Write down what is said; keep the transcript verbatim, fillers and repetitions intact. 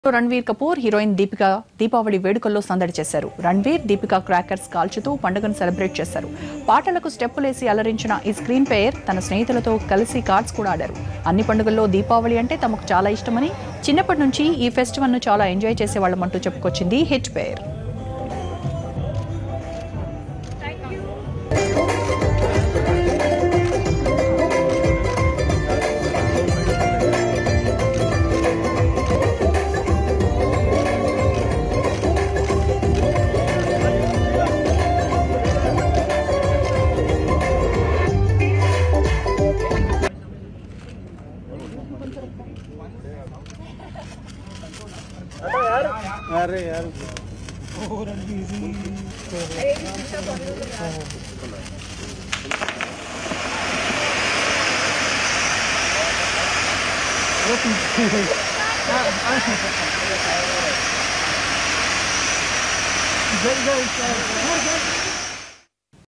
Ranveer Kapoor heroine Deepika Deepavali వేడుకల్లో సందడి చేశారు. రణ్వీర్ దీపిక క్రాకర్స్ కాల్చుతూ పండుగను సెలబ్రేట్ చేశారు. పాటలకు స్టెప్పులేసి అలరించిన ఈ స్క్రీన్ పేర్ తన స్నేహితులతో కలిసి కార్డ్స్ కూడా ఆడారు. అన్ని పండుగల్లో దీపావళి అంటే తమకు చాలా ఇష్టమని, చిన్నప్పటి నుంచి ఈ ఫెస్టివల్ ను చాలా ఎంజాయ్ చేసేవాళ్లమంటూ చెప్పుకొచ్చింది హిట్ పేర్. अरे यार जय जय